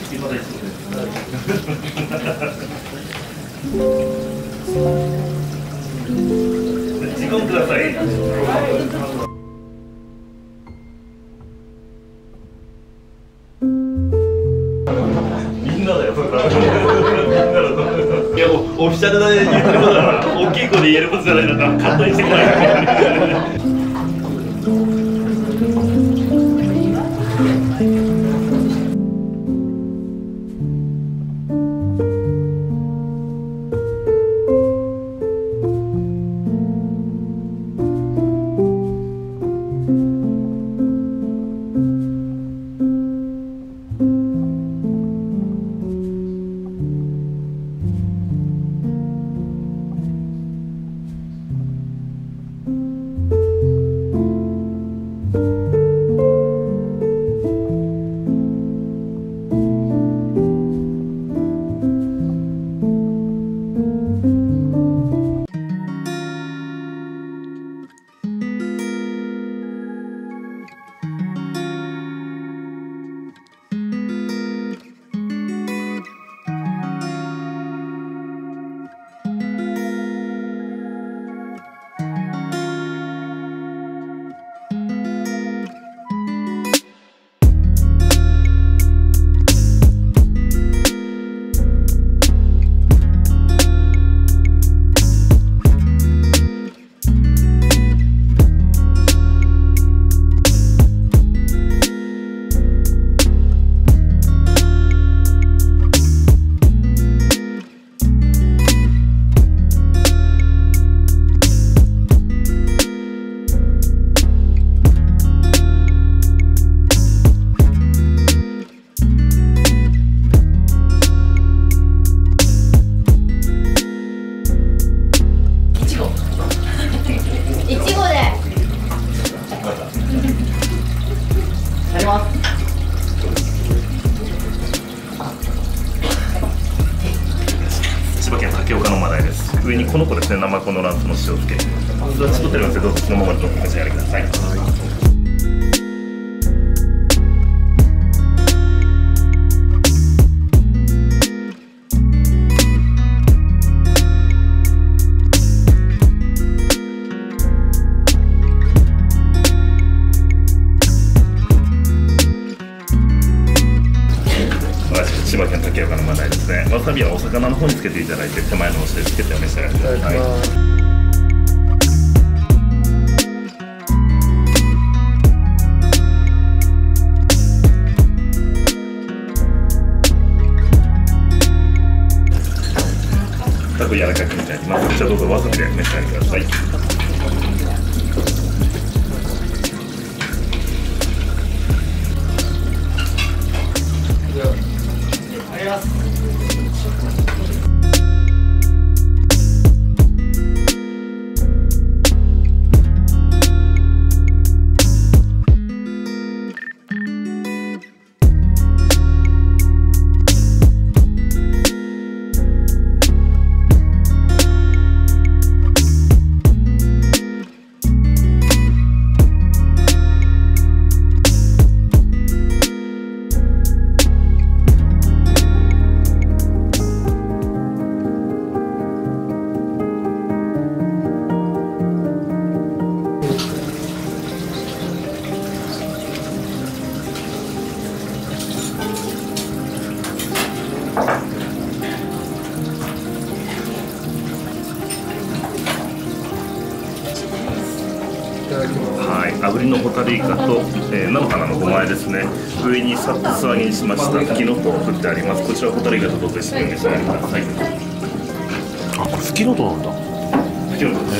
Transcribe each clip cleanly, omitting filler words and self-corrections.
今大丈夫です。時間ください。みんなだよ。みんなだと。いや、オフィシャルで言ってることだから、大きい声で言えることじゃないんだから、簡単にしてこない。千葉県竹岡のマダイです。上にこの子ですね、ナマコのランプの塩漬け。ちょっと取ってるんですけど、そのままでお召し上がりください。千葉県竹岡のマダイですね。わさびはお魚の方につけていただいて、手前のお塩つけてお召し上がりください。タコ柔らかくいただきます。こちらどうぞわさびで召し上がりください。はい、炙りのホタルイカと、菜の花のごま和えですね。上にさっと素揚げにしましたフキノトウを振ってあります。こちらホタルイカとどうぞ一緒にお召し上がりください。 あ、これフキノトウなんだ。 フキノトウです。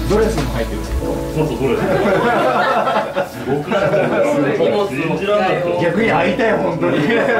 ドレスも入ってる。 そうそう、これ。すごくない？信じらんないと。 逆に会いたい本当に。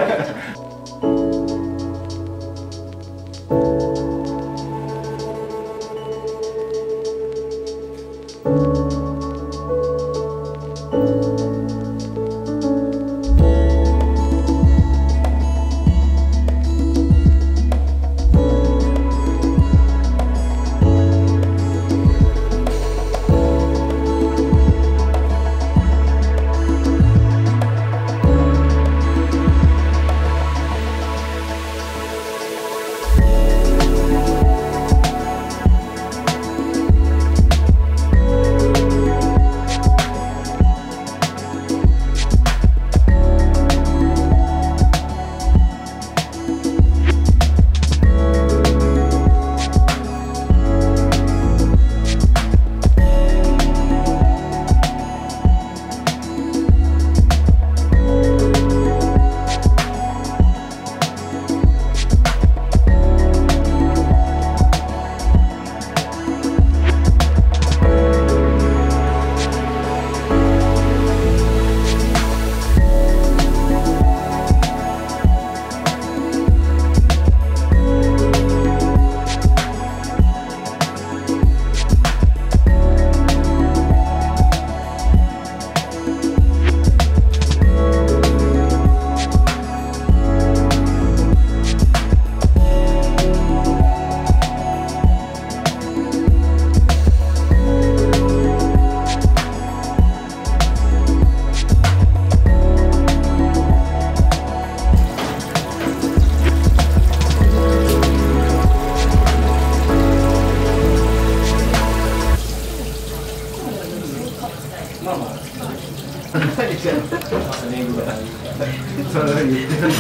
それ言ってる。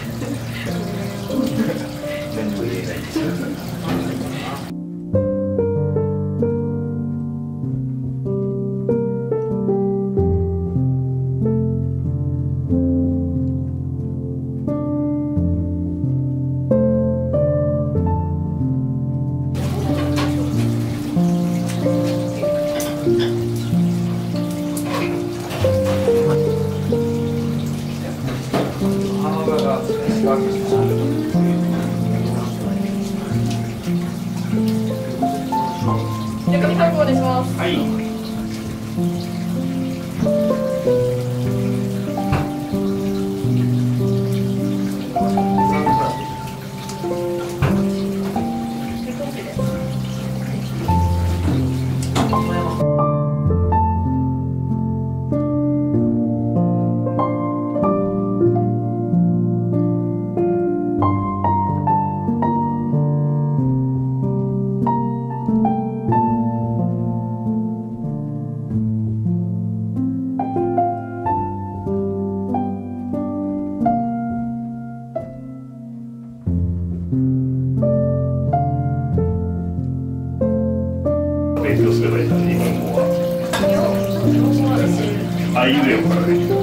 何も言えないです。 中身配合お願いします。 はい。勉強すればいいの、日本語は。あいうえおからね。